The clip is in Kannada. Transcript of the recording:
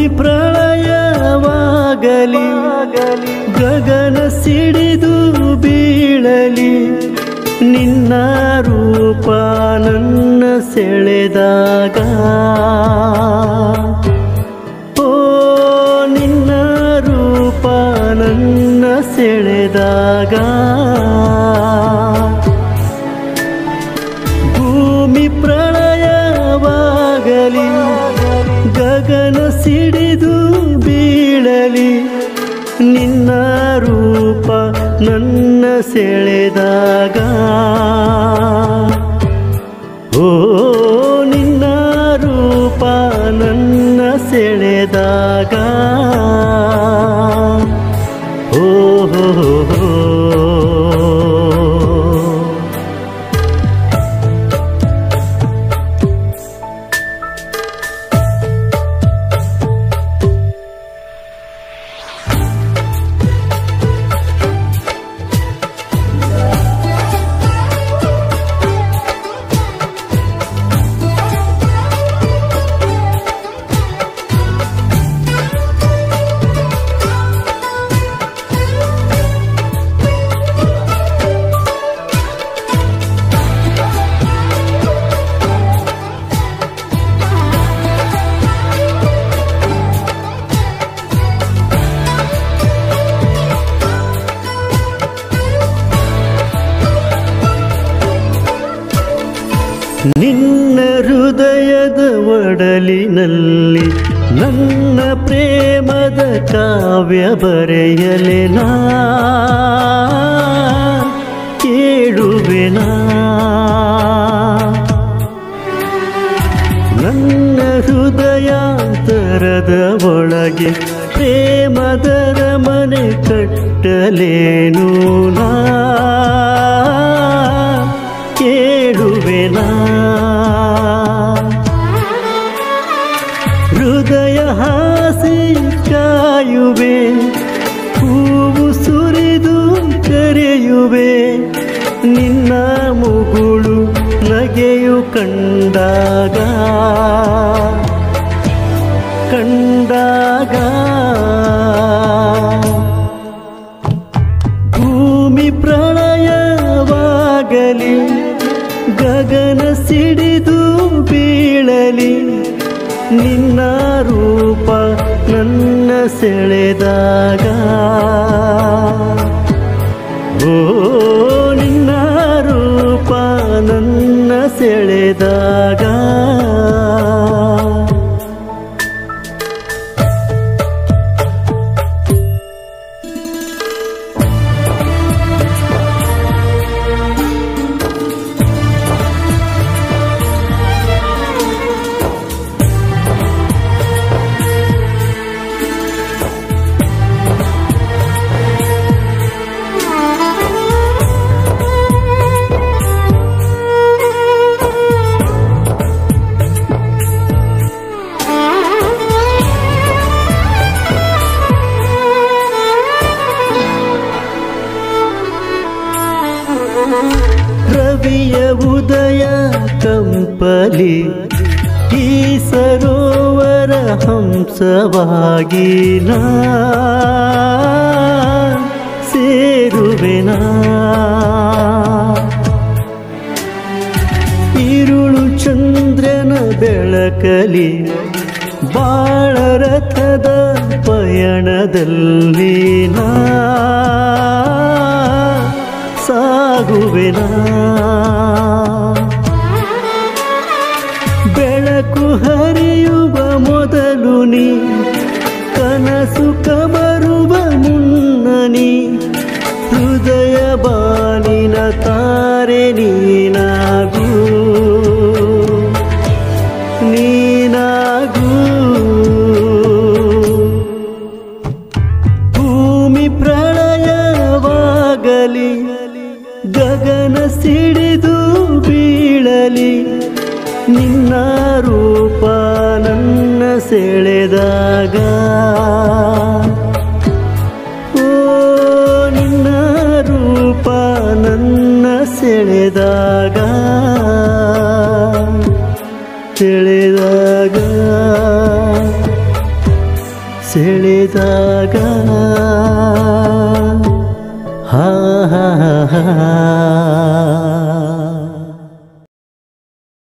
ಪ್ರಳಯವಾಗಲಿ ಗಗನ ಸಿಡಿದು ಬೀಳಲಿ ನಿನ್ನ ರೂಪ ನನ್ನ ಸೆಳೆದಾಗ ಓ ನಿನ್ನ ರೂಪ ನನ್ನ ಸೆಳೆದಾಗ ಭೂಮಿ ಪ್ರಳಯವಾಗಲಿ ಗಗನ ಸಿಡಿದು ಬೀಳಲಿ ನಿನ್ನ ರೂಪ ನನ್ನ ಸೆಳೆದಾಗ ಓ ನಿನ್ನ ರೂಪ ನನ್ನ ಸೆಳೆದಾಗ ಓ ನಿನ್ನ ಹೃದಯದ ಒಡಲಿನಲ್ಲಿ ನನ್ನ ಪ್ರೇಮದ ಕಾವ್ಯ ಬರೆಯಲೆನಾ ಕೇಳುವೆನಾ ನನ್ನ ಹೃದಯಾಂತರದ ಒಳಗೆ ಪ್ರೇಮದರ ಮನೆ ಕಟ್ಟಲೇನು ನಾ ಕೇಳುವೆನಾ ಹೃದಯ ಹಾಸಿ ಕಾಯುವೆ ಹೂವು ಸುರಿದು ಕರೆಯುವೆ ನಿನ್ನ ಮುಗುಳು ನಗೆಯು ಕಂಡಾಗ ಭೂಮಿ ಪ್ರಳಯವಾಗಲಿ ಗಗನ ಸಿಡಿದು ಬೀಳಲಿ ನಿನ್ನ ರೂಪ ನನ್ನ ಸೆಳೆದಾಗ ಓ ನಿನ್ನ ರೂಪ ನನ್ನ ಸೆಳೆದಾಗ ರವಿಯ ಉದಯ ಕಂಪಲಿ ಈ ಸರೋವರ ಹಂಸವಾಗಿ ನಾ ಸೇರುವೆನಾ ഇരുಳು ಚಂದ್ರನ ಬೆಳಕಲಿ ಬಾಳರಥದ ಪಯಣದಲ್ಲಿ ನಾ ಸಾಗುವೆನಾ ಬೆಳಕು ಹರಿಯುವ ಮೊದಲು ನೀ ಕನಸು ಕಮರುವ ಮುನ್ನನಿ ಹೃದಯ ಬಾನಿನ ತಾರೆ ನೀನಾಗೂ ಭೂಮಿ ಪ್ರಳಯವಾಗಲಿ ಗಗನ ಸಿಡಿದು ಬೀಳಲಿ ನಿನ್ನ ರೂಪ ನನ್ನ ಸೆಳೆದಾಗ ಓ ನಿನ್ನ ರೂಪ ನನ್ನ ಸೆಳೆದಾಗ ಸೆಳೆದಾಗ ಹಾ ಹಾ ಹಾ